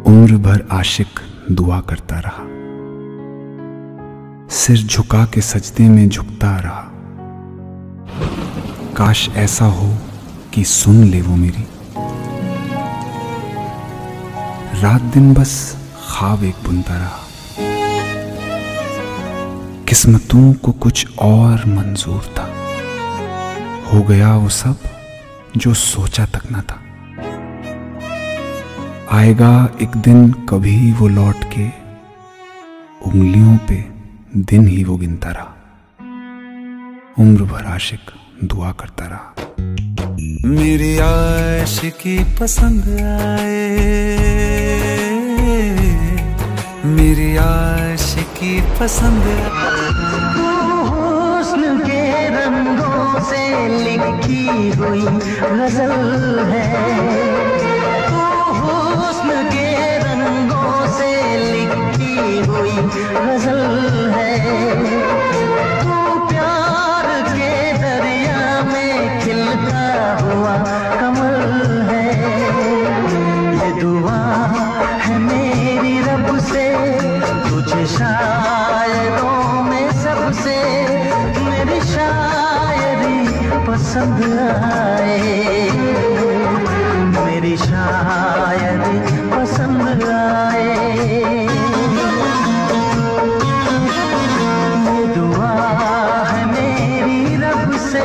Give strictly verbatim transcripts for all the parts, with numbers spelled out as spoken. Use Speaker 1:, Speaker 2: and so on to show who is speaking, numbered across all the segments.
Speaker 1: उम्र भर आशिक दुआ करता रहा, सिर झुका के सजदे में झुकता रहा। काश ऐसा हो कि सुन ले वो मेरी, रात दिन बस ख्वाब एक बुनता रहा। किस्मतों को कुछ और मंजूर था, हो गया वो सब जो सोचा तक न था। आएगा एक दिन कभी वो लौट के, उंगलियों पे दिन ही वो गिनता रहा। उम्र भर आशिक दुआ करता रहा।
Speaker 2: मेरी आशिकी पसंद आए, मेरी आशिकी पसंद आए।
Speaker 3: हुस्न के रंगों से लिखी हुई गजल है, हुस्न के रंगों से लिखी हुई गजल है। तू प्यार के दरिया में खिलता हुआ कमल है। ये दुआ है मेरी रब से, तुझे शायरों में सबसे मेरी शायरी पसंद आए, मेरी शायरी पसंद आए। ये दुआ है मेरी रब से।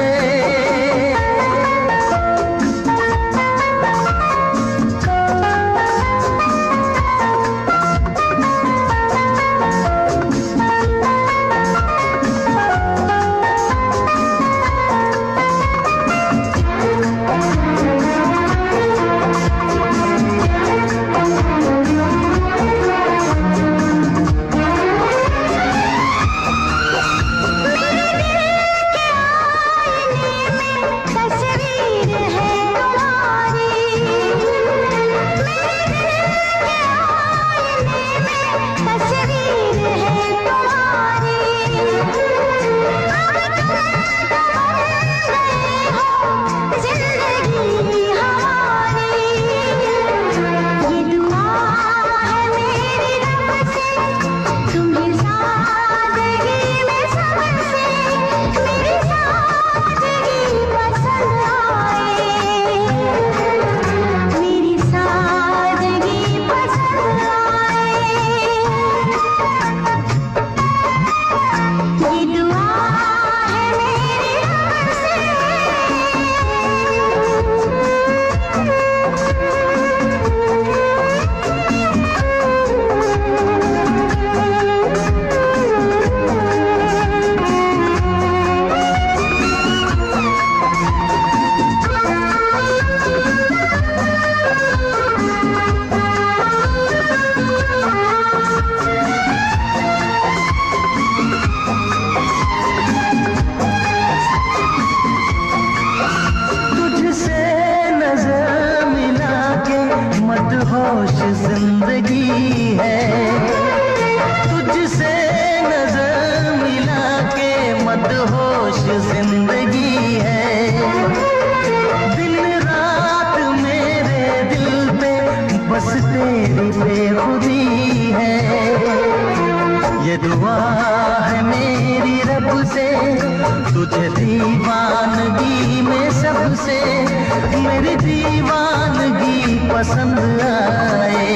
Speaker 3: होश जिंदगी है, तुझसे नजर मिला के मदहोश जिंदगी है। दिन रात मेरे दिल पे बस तेरी बेखुदी है। ये दुआ है मेरी रब से, तुझे दीवानगी में सबसे मेरी दीवानगी पसंद आए,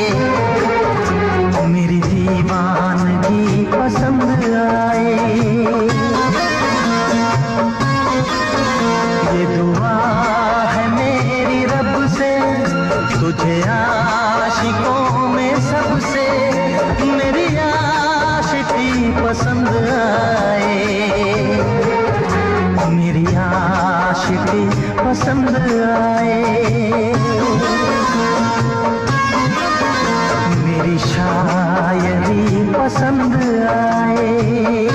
Speaker 3: मेरी दीवानगी पसंद आए। ये दुआ है मेरी रब से, तुझे आशिकों में सबसे मेरी आशिकी पसंद आए, मेरी आशिकी पसंद आए, मेरी शायरी पसंद आए।